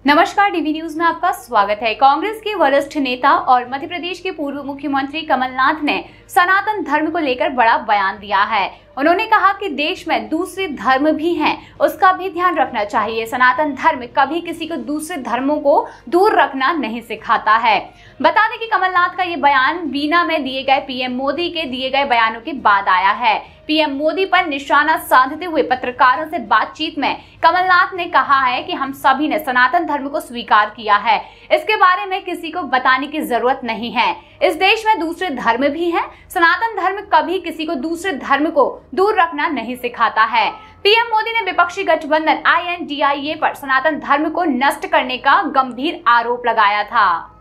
नमस्कार, DV news में आपका स्वागत है। कांग्रेस के वरिष्ठ नेता और मध्य प्रदेश के पूर्व मुख्यमंत्री कमलनाथ ने सनातन धर्म को लेकर बड़ा बयान दिया है। उन्होंने कहा कि देश में दूसरे धर्म भी हैं, उसका भी ध्यान रखना चाहिए। सनातन धर्म कभी किसी को दूसरे धर्मों को दूर रखना नहीं सिखाता है। बता दें कि कमलनाथ का ये बयान बीना में दिए गए पीएम मोदी के दिए गए बयानों के बाद आया है। पीएम मोदी पर निशाना साधते हुए पत्रकारों से बातचीत में कमलनाथ ने कहा है कि हम सभी ने सनातन धर्म को स्वीकार किया है, इसके बारे में किसी को बताने की जरूरत नहीं है। इस देश में दूसरे धर्म भी हैं। सनातन धर्म कभी किसी को दूसरे धर्म को दूर रखना नहीं सिखाता है। पीएम मोदी ने विपक्षी गठबंधन INDIA पर सनातन धर्म को नष्ट करने का गंभीर आरोप लगाया था।